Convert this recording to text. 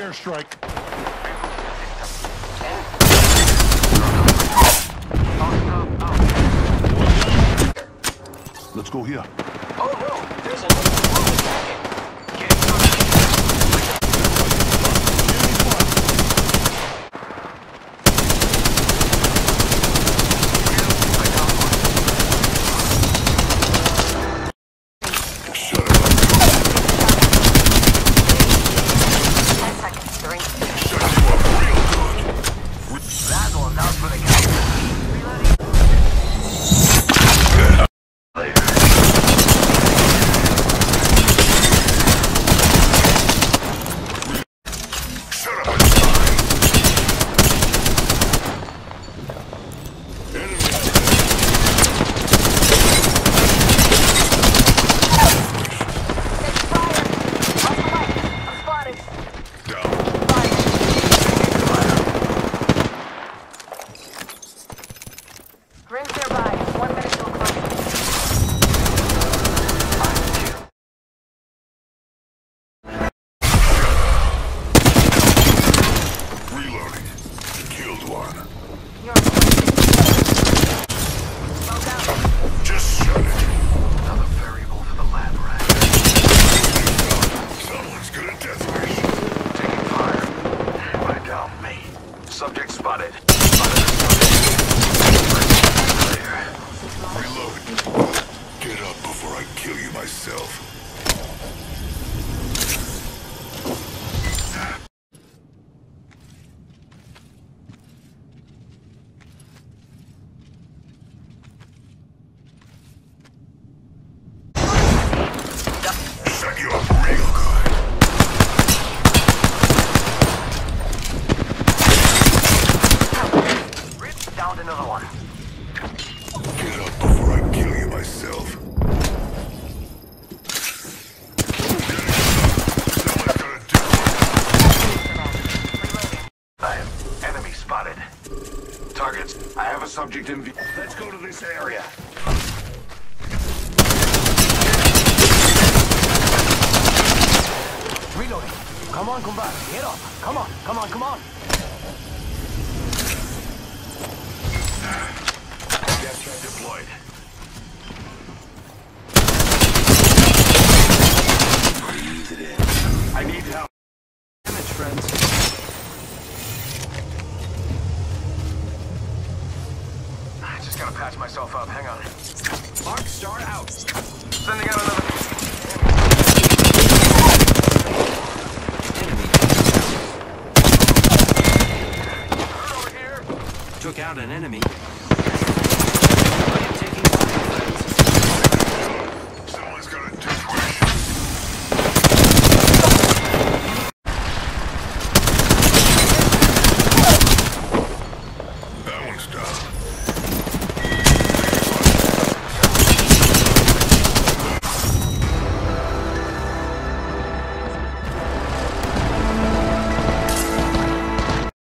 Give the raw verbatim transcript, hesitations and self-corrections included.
airstrike. Let's go here. Oh no, there's another one attacking. Get it. Subject spotted. Reload. Get up before I kill you myself. Set you up real good. Downed another one. Get up before I kill you myself. Someone's gonna do it. I have enemy spotted. Targets. I have a subject in view. Let's go to this area. Reloading. Come on, combat. Get up. Come on, come on, come on. Gas trap deployed. Breathe it in. I need help. Damage, friends. I just gotta patch myself up. Hang on. Arc star out. Sending out another. Enemy. Over here. Took out an enemy.